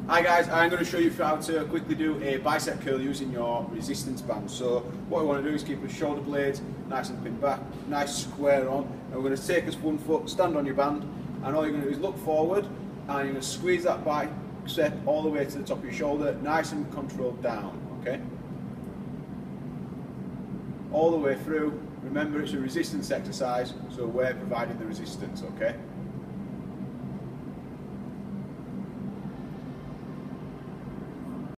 Hi guys, I'm going to show you how to quickly do a bicep curl using your resistance band. So what we want to do is keep the shoulder blades nice and pinned back, nice square on, and we're going to take us 1 foot, stand on your band, and all you're going to do is look forward and you're going to squeeze that bicep all the way to the top of your shoulder, nice and controlled down, okay? All the way through. Remember, it's a resistance exercise, so we're providing the resistance, okay?